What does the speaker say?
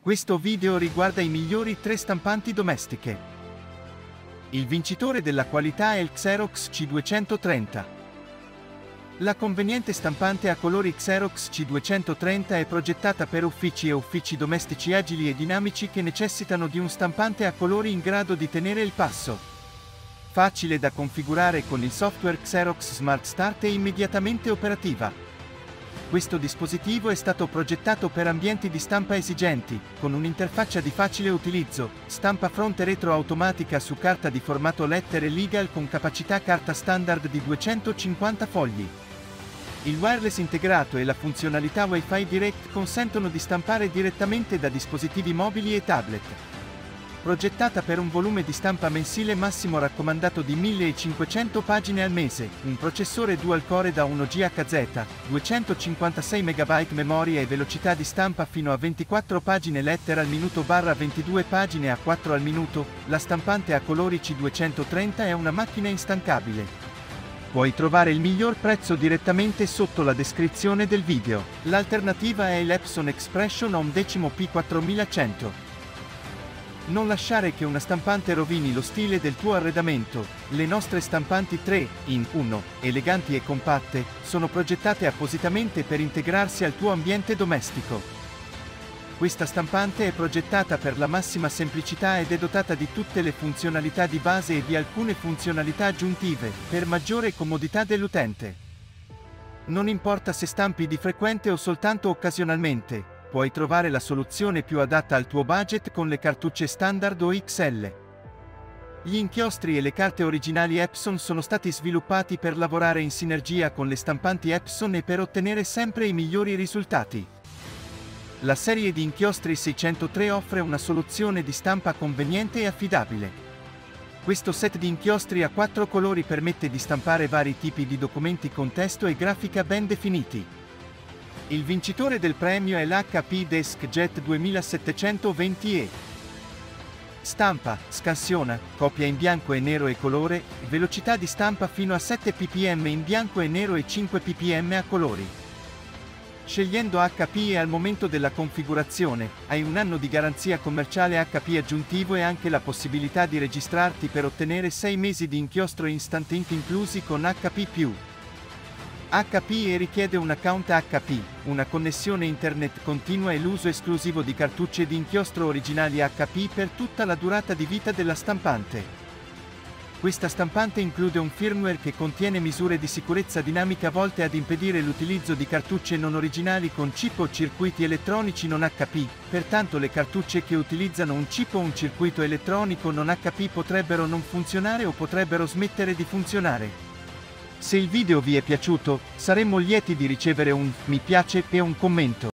Questo video riguarda i migliori 3 stampanti domestiche. Il vincitore della qualità è il Xerox C230. La conveniente stampante a colori Xerox C230 è progettata per uffici e uffici domestici agili e dinamici che necessitano di un stampante a colori in grado di tenere il passo. Facile da configurare con il software Xerox Smart Start e immediatamente operativa. Questo dispositivo è stato progettato per ambienti di stampa esigenti, con un'interfaccia di facile utilizzo, stampa fronte retro automatica su carta di formato lettere legal con capacità carta standard di 250 fogli. Il wireless integrato e la funzionalità Wi-Fi Direct consentono di stampare direttamente da dispositivi mobili e tablet. Progettata per un volume di stampa mensile massimo raccomandato di 1500 pagine al mese, un processore dual-core da 1 GHz, 256 MB memoria e velocità di stampa fino a 24 pagine lettera al minuto / 22 pagine a 4 al minuto, la stampante a colori C230 è una macchina instancabile. Puoi trovare il miglior prezzo direttamente sotto la descrizione del video. L'alternativa è l'Epson Expression Home P4100. Non lasciare che una stampante rovini lo stile del tuo arredamento. Le nostre stampanti 3 in 1, eleganti e compatte, sono progettate appositamente per integrarsi al tuo ambiente domestico. Questa stampante è progettata per la massima semplicità ed è dotata di tutte le funzionalità di base e di alcune funzionalità aggiuntive, per maggiore comodità dell'utente. Non importa se stampi di frequente o soltanto occasionalmente, puoi trovare la soluzione più adatta al tuo budget con le cartucce standard o XL. Gli inchiostri e le carte originali Epson sono stati sviluppati per lavorare in sinergia con le stampanti Epson e per ottenere sempre i migliori risultati. La serie di inchiostri 603 offre una soluzione di stampa conveniente e affidabile. Questo set di inchiostri a 4 colori permette di stampare vari tipi di documenti con testo e grafica ben definiti. Il vincitore del premio è l'HP DeskJet 2720E. Stampa, scansiona, copia in bianco e nero e colore, velocità di stampa fino a 7 ppm in bianco e nero e 5 ppm a colori. Scegliendo HP e al momento della configurazione, hai 1 anno di garanzia commerciale HP aggiuntivo e anche la possibilità di registrarti per ottenere 6 mesi di inchiostro Instant Ink inclusi con HP+. HP richiede un account HP, una connessione internet continua e l'uso esclusivo di cartucce di inchiostro originali HP per tutta la durata di vita della stampante. Questa stampante include un firmware che contiene misure di sicurezza dinamica volte ad impedire l'utilizzo di cartucce non originali con chip o circuiti elettronici non HP, pertanto le cartucce che utilizzano un chip o un circuito elettronico non HP potrebbero non funzionare o potrebbero smettere di funzionare. Se il video vi è piaciuto, saremmo lieti di ricevere un mi piace e un commento.